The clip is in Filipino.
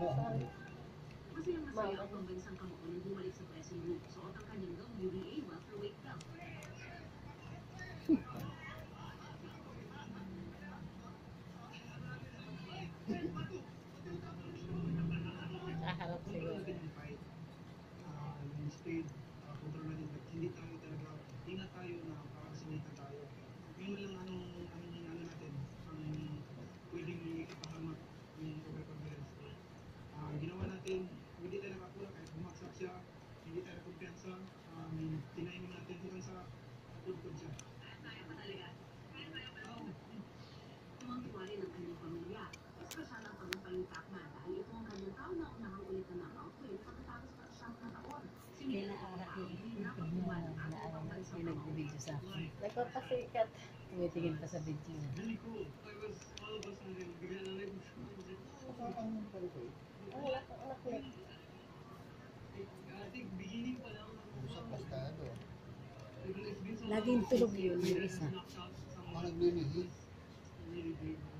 Masaya ang pambansang kamao nang bumalik sa pressing room. Suot ang kanyang WBA welterweight belt. Kaharap siguro. Yung speed, control natin, hindi tayo talaga, hindi na tayo na parang tayo. Yun lang ano natin, ang pwedeng ipahamak yung overconfidence. Ginawa natin, hindi tayo nakakuha kahit bumaksak siya, hindi tayo kumpiyansa, tinayin natin hanggang sa pagkod siya. Kaya pa talaga. Tumangkiwa rin ang kanyang pamilya. Espesyal ang pagpapalintakma dahil ito ang kanyang kauna-unahang ulit na knockout win pagkatapos ng 9 na taon. Kinaarak yung nagbibideo sa akin. Nagpapasikat. Tumitingin pa sa video niya. Really cool. All of us na rin, bigla na rin. Wala kang anak niya. I think beginning pa lang. Laging tulog yun, yung isa. Ang naglilihi.